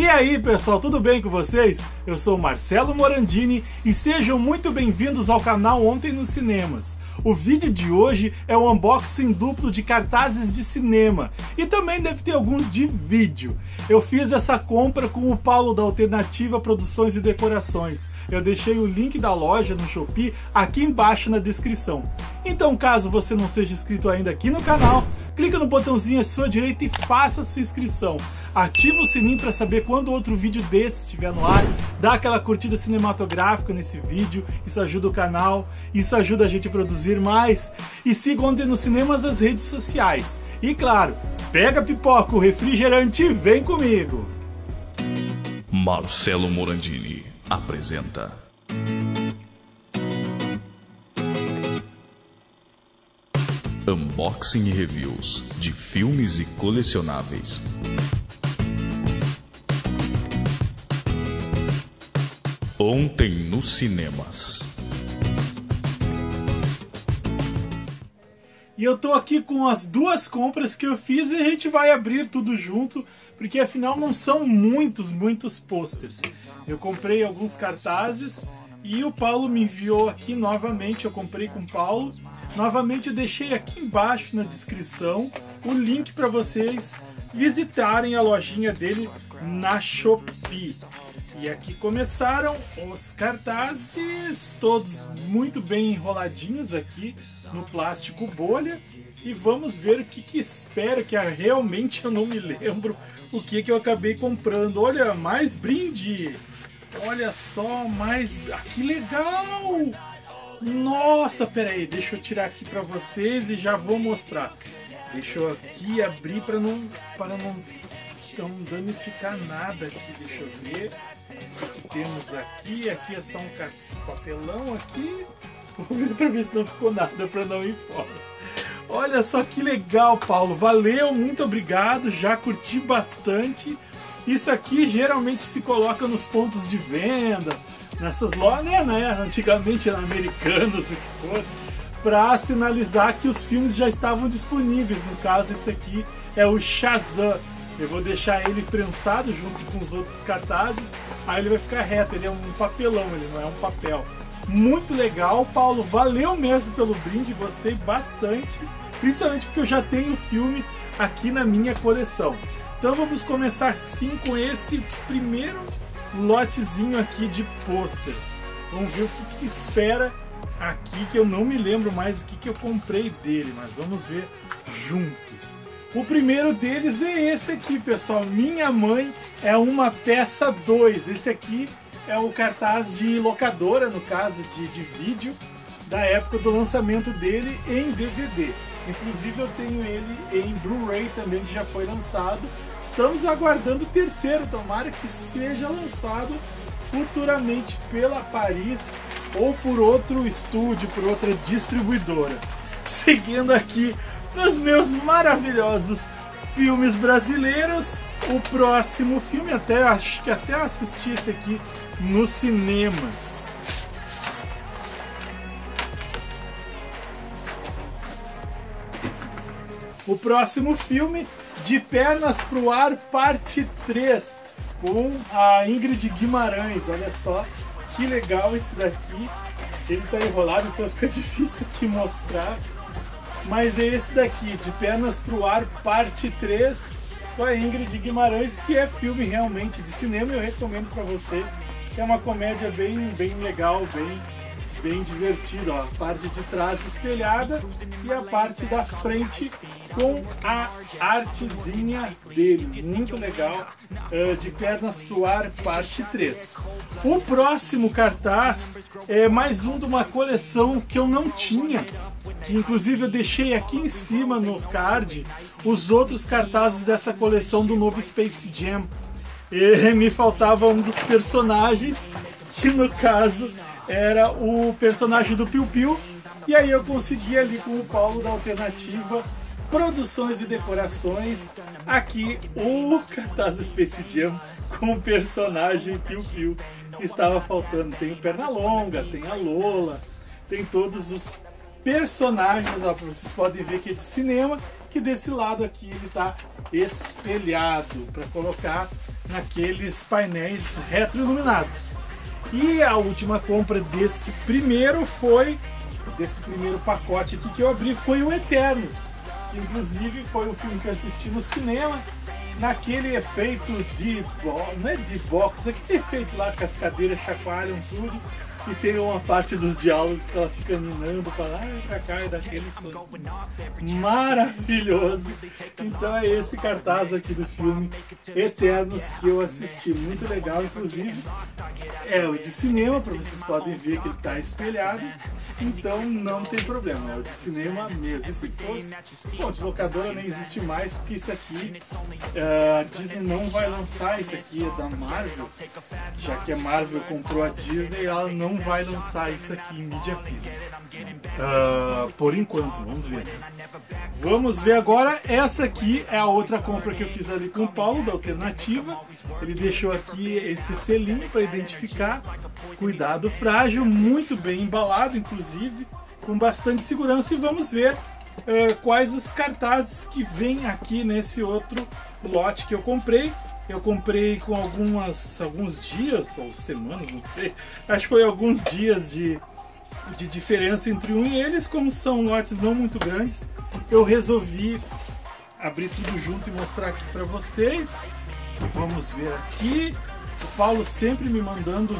E aí pessoal, tudo bem com vocês? Eu sou Marcelo Morandini e sejam muito bem-vindos ao canal Ontem nos Cinemas. O vídeo de hoje é um unboxing duplo de cartazes de cinema e também deve ter alguns de vídeo. Eu fiz essa compra com o Paulo da Alternativa Produções e Decorações. Eu deixei o link da loja no Shopee aqui embaixo na descrição. Então, caso você não seja inscrito ainda aqui no canal, clica no botãozinho à sua direita e faça a sua inscrição. Ativa o sininho para saber quando outro vídeo desse estiver no ar. Dá aquela curtida cinematográfica nesse vídeo, isso ajuda o canal, isso ajuda a gente a produzir mais. E siga Ontem nos Cinemas nas redes sociais. E claro, pega a pipoca, o refrigerante e vem comigo! Marcelo Morandini apresenta Unboxing e Reviews de filmes e colecionáveis. Ontem nos Cinemas. E eu tô aqui com as duas compras que eu fiz e a gente vai abrir tudo junto, porque afinal não são muitos posters. Eu comprei alguns cartazes e o Paulo me enviou aqui novamente, eu comprei com o Paulo. Novamente eu deixei aqui embaixo na descrição o link para vocês visitarem a lojinha dele na Shopee. E aqui começaram os cartazes, todos muito bem enroladinhos aqui no plástico bolha. E vamos ver o que espero, que realmente eu não me lembro o que eu acabei comprando. Olha, mais brinde! Olha só, mais... Ah, que legal! Nossa, peraí, deixa eu tirar aqui para vocês e já vou mostrar. Deixa eu aqui abrir para não danificar nada aqui, deixa eu ver. O que temos aqui? Aqui é só um papelão aqui. Vou ver para ver se não ficou nada para não ir fora. Olha só que legal, Paulo. Valeu, muito obrigado. Já curti bastante. Isso aqui geralmente se coloca nos pontos de venda, nessas lojas, né? Antigamente eram Americanas, o que for, para sinalizar que os filmes já estavam disponíveis. No caso, esse aqui é o Shazam. Eu vou deixar ele prensado junto com os outros cartazes, aí ele vai ficar reto, ele é um papelão, ele não é um papel. Muito legal, Paulo, valeu mesmo pelo brinde, gostei bastante, principalmente porque eu já tenho o filme aqui na minha coleção. Então vamos começar sim com esse primeiro lotezinho aqui de posters. Vamos ver o que espera aqui, que eu não me lembro mais o que eu comprei dele, mas vamos ver juntos. O primeiro deles é esse aqui, pessoal. Minha Mãe é uma Peça 2. Esse aqui é o cartaz de locadora, no caso de vídeo, da época do lançamento dele em DVD. Inclusive eu tenho ele em Blu-ray também, que já foi lançado. Estamos aguardando o terceiro, tomara que seja lançado futuramente pela Paris ou por outro estúdio, por outra distribuidora. Seguindo aqui nos meus maravilhosos filmes brasileiros, o próximo filme, acho que até assisti esse aqui nos cinemas. O próximo filme, De Pernas pro Ar, parte 3, com a Ingrid Guimarães. Olha só que legal esse daqui. Ele tá enrolado, então fica difícil aqui mostrar. Mas é esse daqui, De Pernas pro Ar, parte 3, com a Ingrid Guimarães, que é filme realmente de cinema. Eu recomendo para vocês, que é uma comédia bem legal, bem divertida. Ó. A parte de trás espelhada e a parte da frente com a artezinha dele. Muito legal. De Pernas pro Ar, parte 3. O próximo cartaz é mais um de uma coleção que eu não tinha, que inclusive eu deixei aqui em cima no card os outros cartazes dessa coleção do novo Space Jam. E me faltava um dos personagens, que no caso era o personagem do Piu Piu, e aí eu consegui ali com o Paulo da Alternativa Produções e Decorações aqui o cartaz do Space Jam com o personagem Piu Piu que estava faltando. Tem o Pernalonga, tem a Lola, tem todos os personagens, ó, vocês podem ver que é de cinema, que desse lado aqui ele está espelhado para colocar naqueles painéis retroiluminados. E a última compra desse primeiro pacote aqui que eu abri foi o Eternos, que inclusive foi o filme que eu assisti no cinema, naquele efeito não é de box, aquele efeito lá que as cadeiras chacoalham tudo e tem uma parte dos diálogos que ela fica ninando para lá e pra cá e daquele som maravilhoso. Então é esse cartaz aqui do filme Eternos que eu assisti, muito legal, inclusive é o de cinema, para vocês podem ver que ele está espelhado, então não tem problema, é o de cinema mesmo. E se fosse, bom, de locadora nem existe mais, porque isso aqui a Disney não vai lançar, isso aqui é da Marvel, já que a Marvel comprou a Disney, ela não vai lançar isso aqui em mídia física. Por enquanto, vamos ver. Vamos ver agora, essa aqui é a outra compra que eu fiz ali com o Paulo, da Alternativa. Ele deixou aqui esse selinho para identificar. Cuidado frágil, muito bem embalado, inclusive, com bastante segurança. E vamos ver quais os cartazes que vem aqui nesse outro lote que eu comprei. Eu comprei com alguns dias, ou semanas, não sei. Acho que foi alguns dias de diferença entre um e eles. Como são lotes não muito grandes, eu resolvi abrir tudo junto e mostrar aqui para vocês. Vamos ver aqui. O Paulo sempre me mandando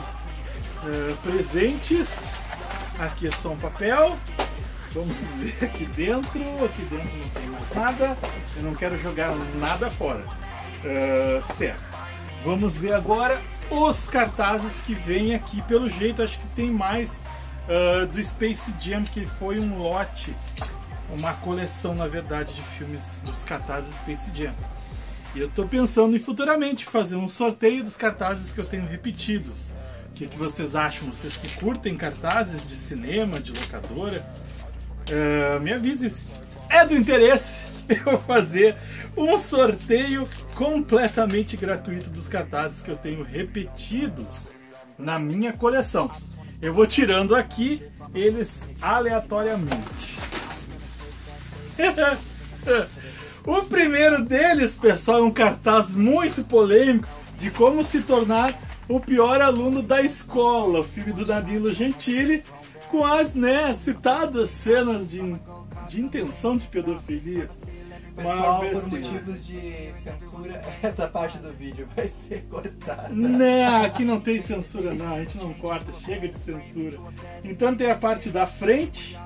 presentes. Aqui é só um papel. Vamos ver aqui dentro. Aqui dentro não tem mais nada. Eu não quero jogar nada fora. Certo. Vamos ver agora os cartazes que vem aqui. Pelo jeito, acho que tem mais do Space Jam, que foi um lote, uma coleção, na verdade, de filmes dos cartazes Space Jam. E eu estou pensando em futuramente fazer um sorteio dos cartazes que eu tenho repetidos. O que vocês acham? Vocês que curtem cartazes de cinema, de locadora? Me avise se é do interesse eu fazer um sorteio completamente gratuito dos cartazes que eu tenho repetidos na minha coleção. Eu vou tirando aqui eles aleatoriamente. O primeiro deles, pessoal, é um cartaz muito polêmico de como se tornar o pior aluno da escola, o filme do Danilo Gentili, com as citadas cenas de intenção de pedofilia. Pessoal, por motivos de censura, essa parte do vídeo vai ser cortada. Não, aqui não tem censura não, a gente não corta, chega de censura. Então tem a parte da frente,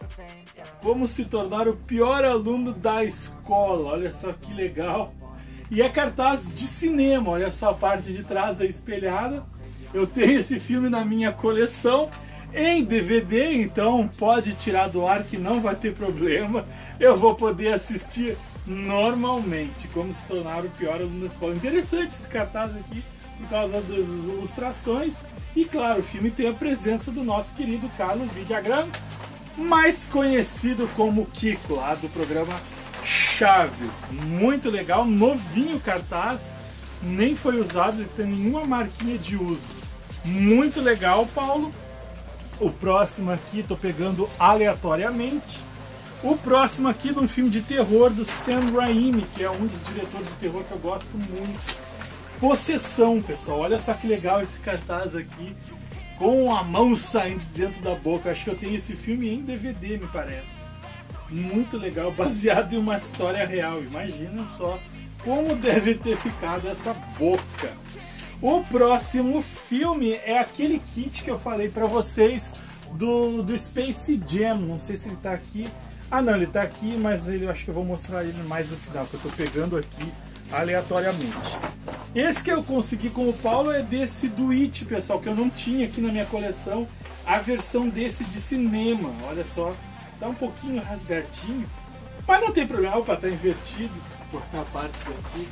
como se tornar o pior aluno da escola, olha só que legal. E é cartaz de cinema, olha só a parte de trás aí espelhada. Eu tenho esse filme na minha coleção em DVD, então pode tirar do ar que não vai ter problema. Eu vou poder assistir normalmente, como se tornar o pior aluno da escola. Interessante esse cartaz aqui, por causa das ilustrações. E claro, o filme tem a presença do nosso querido Carlos Vidagrã, mais conhecido como Kiko, lá do programa Chaves. Muito legal, novinho cartaz, nem foi usado, não tem nenhuma marquinha de uso. Muito legal, Paulo. O próximo aqui, tô pegando aleatoriamente. O próximo aqui de um filme de terror do Sam Raimi, que é um dos diretores de terror que eu gosto muito. Possessão, pessoal. Olha só que legal esse cartaz aqui, com a mão saindo de dentro da boca. Acho que eu tenho esse filme em DVD, me parece. Muito legal, baseado em uma história real. Imagina só como deve ter ficado essa boca. O próximo filme é aquele kit que eu falei pra vocês do Space Jam. Não sei se ele tá aqui. Ah não, ele tá aqui, mas eu acho que eu vou mostrar ele mais no final, que eu tô pegando aqui aleatoriamente. Esse que eu consegui com o Paulo é desse do It, pessoal, que eu não tinha aqui na minha coleção. A versão desse de cinema, olha só. Tá um pouquinho rasgadinho, mas não tem problema. Opa, tá invertido. Vou cortar a parte daqui.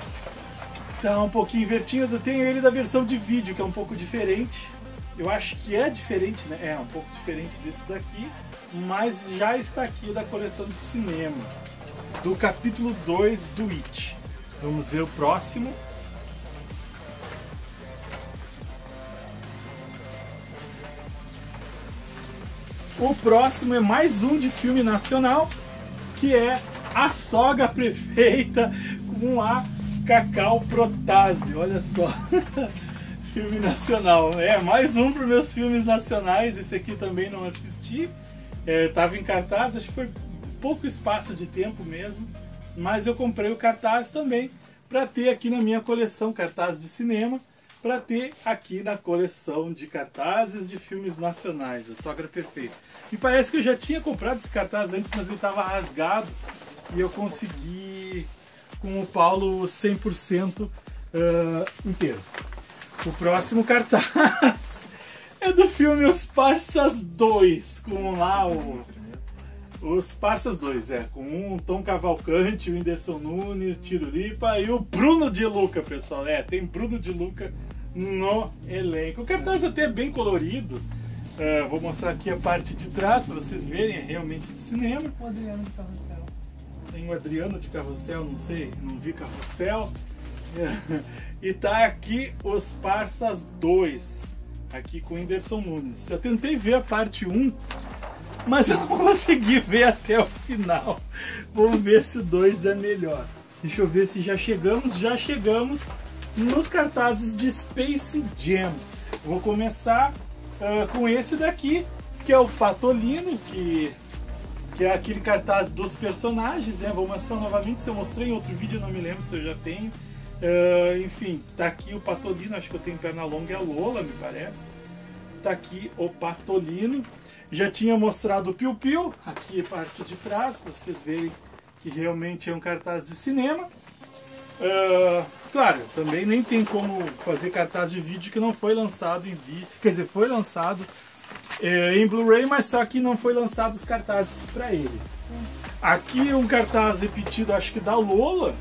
Tá um pouquinho invertido. Eu tenho ele da versão de vídeo, que é um pouco diferente. Eu acho que é diferente, né? É um pouco diferente desse daqui, mas já está aqui da coleção de cinema, do capítulo 2 do It. Vamos ver o próximo. O próximo é mais um de filme nacional, que é A Sogra Prefeita, com a Cacau Protásio, olha só. Filme nacional. Mais um para os meus filmes nacionais. Esse aqui também não assisti. Tava em cartaz, acho que foi pouco espaço de tempo mesmo. Mas eu comprei o cartaz também para ter aqui na minha coleção, cartaz de cinema, para ter aqui na coleção de cartazes de filmes nacionais. A Sogra Perfeita. Me parece que eu já tinha comprado esse cartaz antes, mas ele estava rasgado e eu consegui com o Paulo 100% inteiro. O próximo cartaz é do filme Os Parsas 2, com lá Os Parsas 2, com o Tom Cavalcante, o Whindersson Nunes, o Tirolipa e o Bruno de Luca, pessoal. Tem Bruno de Luca no elenco. O cartaz até é bem colorido. Vou mostrar aqui a parte de trás para vocês verem, é realmente de cinema. O Adriano de Carrossel. Tem o Adriano de Carrossel, não sei, não vi Carrossel. E tá aqui Os Parsas 2, aqui com o Whindersson Nunes. Eu tentei ver a parte 1, mas eu não consegui ver até o final. Vamos ver se o 2 é melhor. Deixa eu ver se já chegamos nos cartazes de Space Jam. Vou começar com esse daqui, que é o Patolino, que é aquele cartaz dos personagens, Vou mostrar novamente, se eu mostrei em outro vídeo, eu não me lembro se eu já tenho. Enfim, tá aqui o Patolino, acho que eu tenho perna longa, é a Lola, me parece. Tá aqui o Patolino. Já tinha mostrado o Piu Piu, aqui a parte de trás, para vocês verem que realmente é um cartaz de cinema. Claro, também nem tem como fazer cartaz de vídeo que não foi lançado em vídeo, quer dizer, foi lançado em Blu-ray, mas só que não foi lançado os cartazes para ele. Aqui um cartaz repetido, acho que da Lola,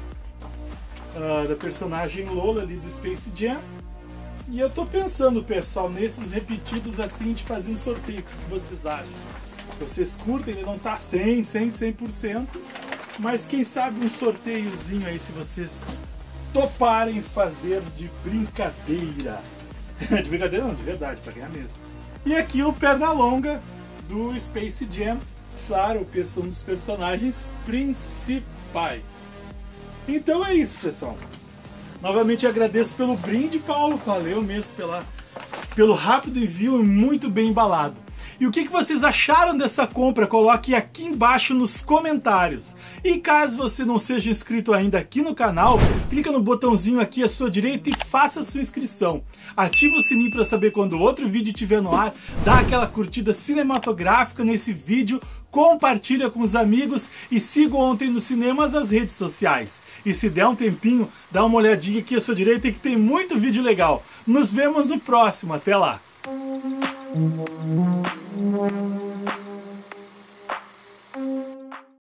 da personagem Lola ali do Space Jam. E eu tô pensando, pessoal, nesses repetidos assim, de fazer um sorteio. O que vocês acham? Vocês curtem? Ele não tá 100%, mas quem sabe um sorteiozinho aí, se vocês toparem fazer de brincadeira. De brincadeira não, de verdade, para ganhar mesmo. E aqui o Pernalonga do Space Jam, claro, um dos personagens principais. Então é isso, pessoal. Novamente agradeço pelo brinde, Paulo. Valeu mesmo pelo rápido envio e muito bem embalado. E o que vocês acharam dessa compra? Coloque aqui embaixo nos comentários. E caso você não seja inscrito ainda aqui no canal, clica no botãozinho aqui à sua direita e faça a sua inscrição. Ativa o sininho para saber quando outro vídeo estiver no ar, dá aquela curtida cinematográfica nesse vídeo, compartilha com os amigos e siga Ontem nos Cinemas nas redes sociais. E se der um tempinho, dá uma olhadinha aqui à sua direita que tem muito vídeo legal. Nos vemos no próximo. Até lá!